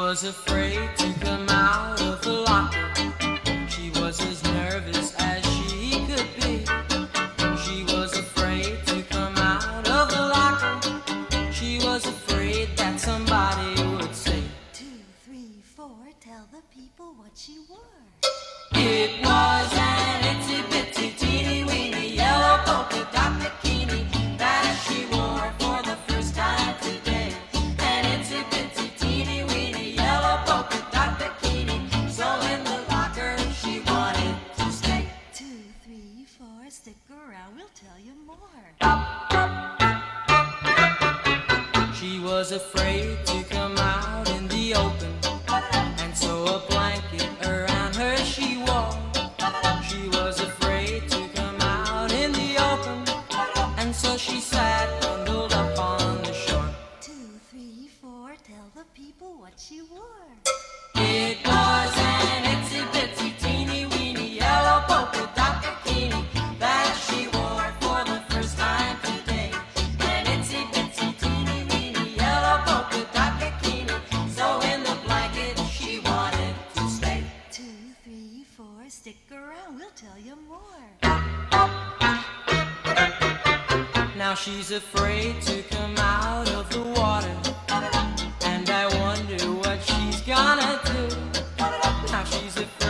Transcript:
was afraid to come out of the locker. She was as nervous as she could be. She was afraid to come out of the locker. She was afraid that somebody would say, 2, 3, 4, tell the people what she wore. It was an itsy bitsy teeny weeny yellow polka dot bikini that she wore for the first time today. An itsy bitsy teeny weeny yellow polka dot bikini. So in the locker she wanted to stay. 2, 3, 4, stick around, we'll tell you more. She was afraid to come out in the open, and so a blanket around her she wore. She was afraid to come out in the open, and so she sat bundled up on the shore. 2, 3, 4, tell the people what she wore. It was an itsy bitsy teeny weeny yellow polka dot bikini that she wore for the first time today. An itsy bitsy teeny weeny yellow polka dot bikini. So in the blanket she wanted to stay. 2, 3, 4, stick around, we'll tell you more. Now she's afraid to come out of the water, and I wonder what she's gonna do. Now she's afraid